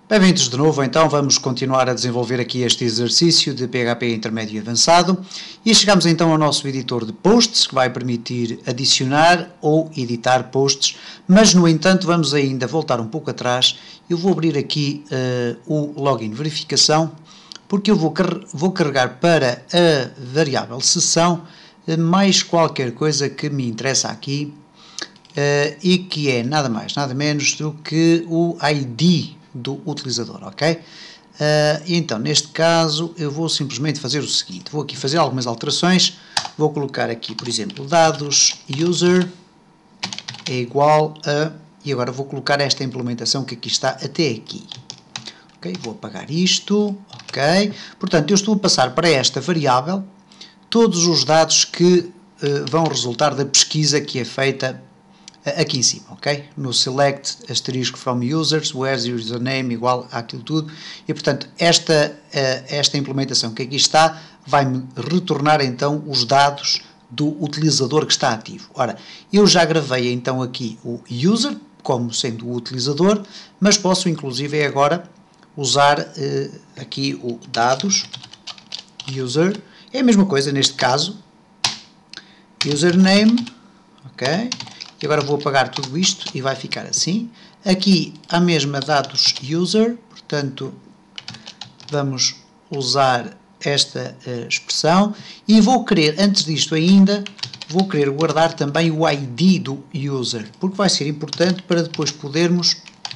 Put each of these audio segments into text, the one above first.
Bem-vindos de novo, então vamos continuar a desenvolver aqui este exercício de PHP intermédio e avançado e chegamos então ao nosso editor de posts que vai permitir adicionar ou editar posts, mas no entanto vamos ainda voltar um pouco atrás. Eu vou abrir aqui o login verificação porque eu vou carregar para a variável sessão mais qualquer coisa que me interessa aqui e que é nada mais, nada menos do que o ID do utilizador, ok? Então, neste caso, eu vou simplesmente fazer o seguinte, vou aqui fazer algumas alterações, vou colocar aqui, por exemplo, dados user é igual a, e agora vou colocar esta implementação que aqui está até aqui, ok? Vou apagar isto, ok? Portanto, eu estou a passar para esta variável todos os dados que vão resultar da pesquisa que é feita aqui em cima, ok? No select asterisco from users, where's username igual àquilo tudo, e portanto esta implementação que aqui está vai-me retornar então os dados do utilizador que está ativo. Ora, eu já gravei então aqui o user como sendo o utilizador, mas posso inclusive agora usar aqui o dados user, é a mesma coisa neste caso, username, ok? E agora vou apagar tudo isto e vai ficar assim. Aqui a mesma dados user, portanto vamos usar esta expressão e vou querer, antes disto ainda, vou querer guardar também o ID do user, porque vai ser importante para depois podermos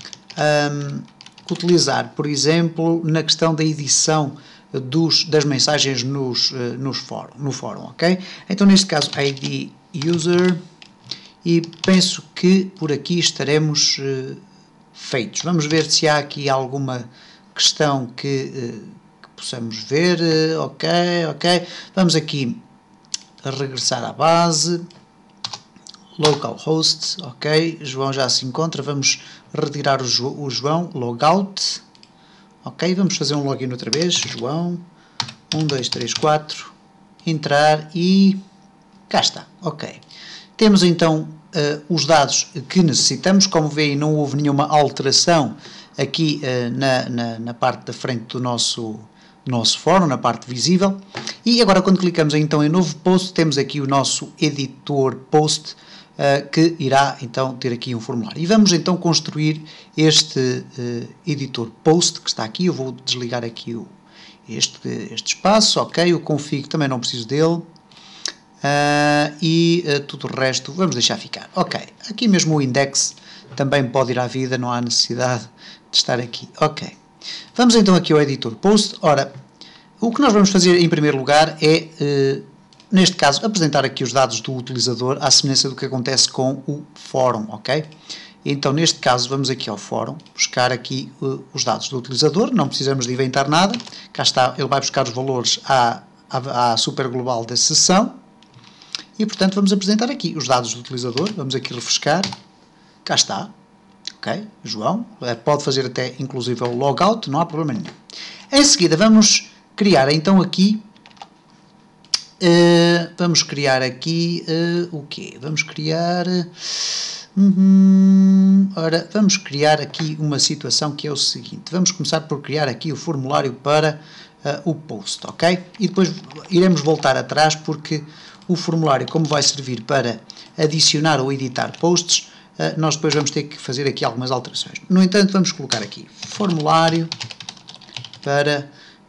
utilizar, por exemplo, na questão da edição das mensagens no fórum, ok? Então neste caso ID user. E penso que por aqui estaremos feitos. Vamos ver se há aqui alguma questão que possamos ver. Ok. Vamos aqui regressar à base. Localhost, ok. João já se encontra. Vamos retirar o João. Logout. Ok, vamos fazer um login outra vez. João. 1, 2, 3, 4. Entrar e cá está. Ok. Temos então os dados que necessitamos. Como veem, não houve nenhuma alteração aqui na parte da frente do nosso fórum, na parte visível. E agora, quando clicamos então em novo post, temos aqui o nosso editor post que irá então ter aqui um formulário. E vamos então construir este editor post que está aqui. Eu vou desligar aqui este espaço, ok? O config também não preciso dele. Tudo o resto vamos deixar ficar. Ok, aqui mesmo o index também pode ir à vida, não há necessidade de estar aqui. Ok, vamos então aqui ao editor post. Ora, o que nós vamos fazer em primeiro lugar é, neste caso, apresentar aqui os dados do utilizador à semelhança do que acontece com o fórum, ok? Então, neste caso, vamos aqui ao fórum, buscar aqui os dados do utilizador, não precisamos de inventar nada, cá está, ele vai buscar os valores à super global da sessão. E, portanto, vamos apresentar aqui os dados do utilizador. Vamos aqui refrescar. Cá está. Ok? João. Pode fazer até, inclusive, o logout. Não há problema nenhum. Em seguida, vamos criar, então, aqui... o quê? Vamos criar... Ora, vamos criar aqui uma situação que é o seguinte. Vamos começar por criar aqui o formulário para o post, ok? E depois iremos voltar atrás porque... o formulário, como vai servir para adicionar ou editar posts, nós depois vamos ter que fazer aqui algumas alterações. No entanto, vamos colocar aqui formulário para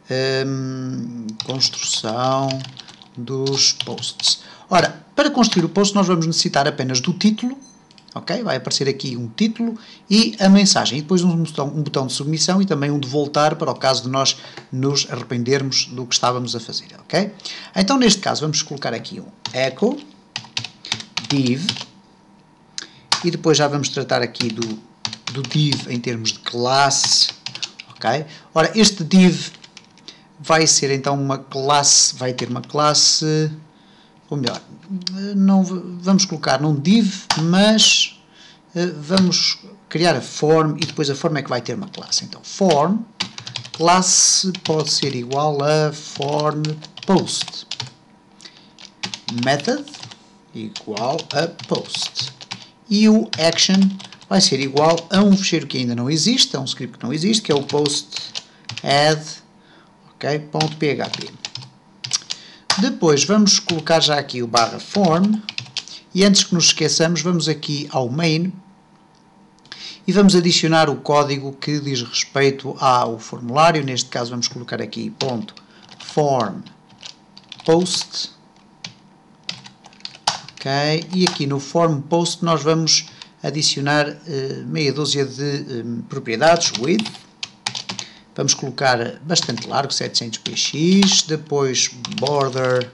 construção dos posts. Ora, para construir o post nós vamos necessitar apenas do título, ok? Vai aparecer aqui um título e a mensagem, e depois um botão de submissão e também um de voltar para o caso de nós nos arrependermos do que estávamos a fazer, ok? Então, neste caso, vamos colocar aqui um echo div e depois já vamos tratar aqui do div em termos de classe, ok? Ora, este div vai ser então uma classe, vai ter uma classe... ou melhor, não vamos colocar num div, mas vamos criar a form e depois a form é que vai ter uma classe. Então, form, classe pode ser igual a form post. Method igual a post. E o action vai ser igual a um fecheiro que ainda não existe, a um script que não existe, que é o post add, ok, .php. Depois vamos colocar já aqui o barra form, e antes que nos esqueçamos, vamos aqui ao main, e vamos adicionar o código que diz respeito ao formulário. Neste caso vamos colocar aqui .form post, ok, e aqui no form post nós vamos adicionar meia dúzia de propriedades, width, vamos colocar bastante largo, 700 px, depois border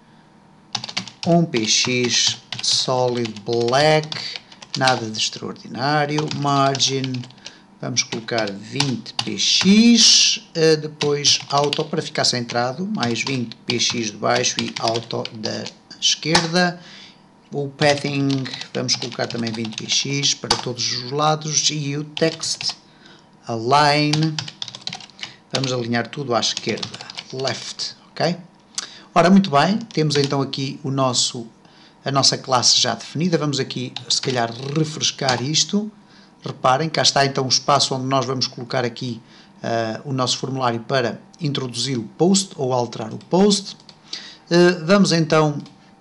1 px solid black, nada de extraordinário, margin, vamos colocar 20 px, depois auto para ficar centrado, mais 20 px de baixo e auto da esquerda. O padding, vamos colocar também 20 px para todos os lados, e o text align, vamos alinhar tudo à esquerda, left, ok? Ora, muito bem, temos então aqui a nossa classe já definida. Vamos aqui, se calhar, refrescar isto. Reparem, cá está então o espaço onde nós vamos colocar aqui o nosso formulário para introduzir o post ou alterar o post. Vamos então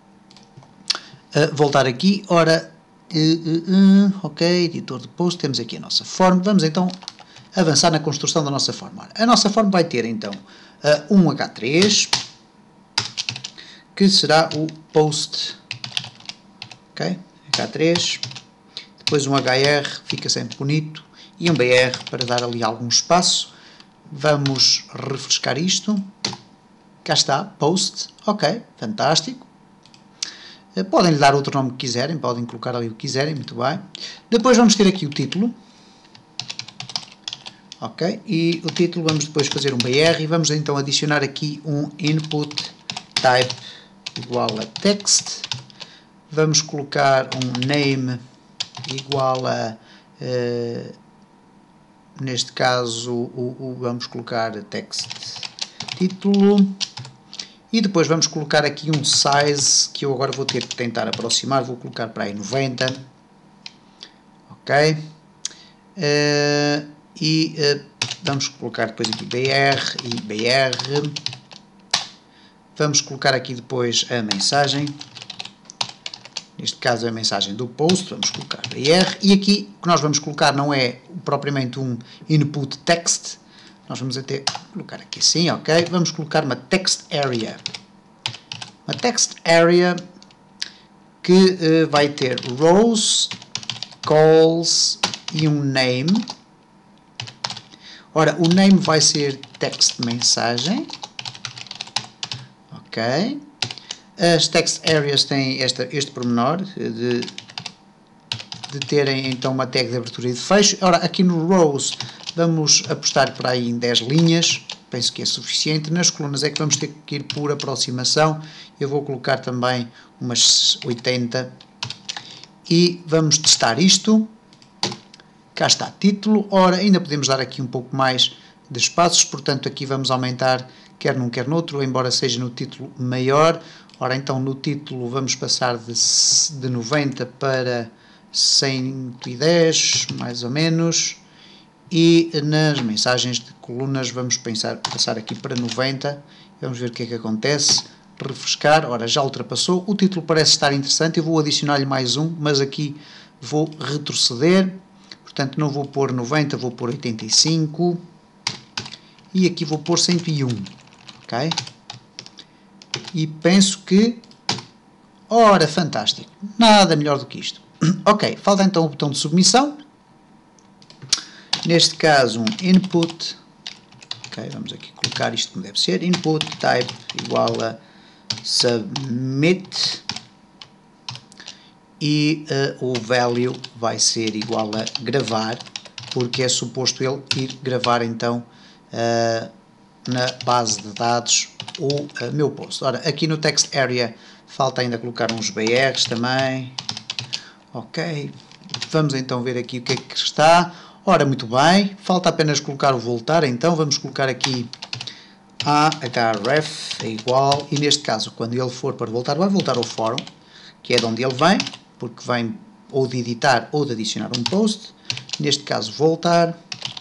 voltar aqui. Ora, ok, editor de post, temos aqui a nossa form. Vamos então avançar na construção da nossa forma. A nossa forma vai ter então um H3, que será o post, ok, H3, depois um HR, fica sempre bonito, e um BR para dar ali algum espaço. Vamos refrescar isto, cá está, post, ok, fantástico. Podem lhe dar outro nome que quiserem, podem colocar ali o que quiserem, muito bem. Depois vamos ter aqui o título, ok, e o título vamos depois fazer um BR, e vamos então adicionar aqui um input type igual a text, vamos colocar um name igual a, neste caso, vamos colocar text título, e depois vamos colocar aqui um size, que eu agora vou ter que tentar aproximar, vou colocar para aí 90, ok, vamos colocar depois aqui BR e BR, vamos colocar aqui depois a mensagem, neste caso a mensagem do post, vamos colocar BR, e aqui o que nós vamos colocar não é propriamente um input text, nós vamos até colocar aqui assim, ok, vamos colocar uma text area, que vai ter rows, calls e um name. Ora, o name vai ser text mensagem, ok. As text areas têm este pormenor de terem então uma tag de abertura e de fecho. Ora, aqui no rows vamos apostar por aí em 10 linhas, penso que é suficiente. Nas colunas é que vamos ter que ir por aproximação, eu vou colocar também umas 80, e vamos testar isto. Cá está, título. Ora, ainda podemos dar aqui um pouco mais de espaços, portanto aqui vamos aumentar quer num quer noutro, embora seja no título maior. Ora, então no título vamos passar de 90 para 110, mais ou menos, e nas mensagens de colunas vamos passar aqui para 90, vamos ver o que é que acontece, refrescar. Ora, já ultrapassou, o título parece estar interessante, eu vou adicionar-lhe mais um, mas aqui vou retroceder, portanto não vou pôr 90, vou pôr 85, e aqui vou pôr 101, ok? E penso que, ora, fantástico, nada melhor do que isto. Ok, falta então o botão de submissão, neste caso um input, ok, vamos aqui colocar isto como deve ser, input type igual a submit, e o value vai ser igual a gravar, porque é suposto ele ir gravar então na base de dados o meu post. Ora, aqui no text area falta ainda colocar uns BRs também, ok, vamos então ver aqui o que é que está. Ora, muito bem, falta apenas colocar o voltar, então vamos colocar aqui href é igual, e neste caso quando ele for para voltar, vai voltar ao fórum, que é de onde ele vem, porque vem ou de editar ou de adicionar um post, neste caso voltar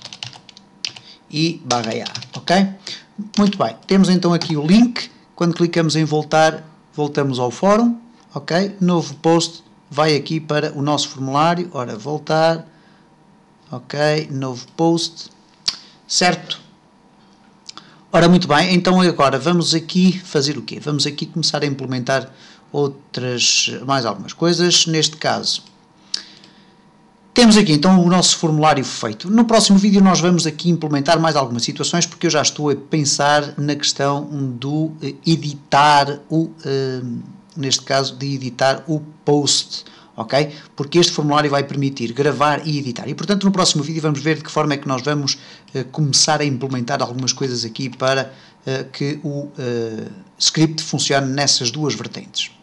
e /A, ok? Muito bem, temos então aqui o link, quando clicamos em voltar, voltamos ao fórum, ok? Novo post vai aqui para o nosso formulário, ora voltar, ok, novo post, certo? Ora, muito bem, então agora vamos aqui fazer o quê? Vamos aqui começar a implementar mais algumas coisas, neste caso. Temos aqui então o nosso formulário feito. No próximo vídeo nós vamos aqui implementar mais algumas situações, porque eu já estou a pensar na questão do editar neste caso de editar o post, ok? Porque este formulário vai permitir gravar e editar. E portanto no próximo vídeo vamos ver de que forma é que nós vamos começar a implementar algumas coisas aqui para que o script funcione nessas duas vertentes.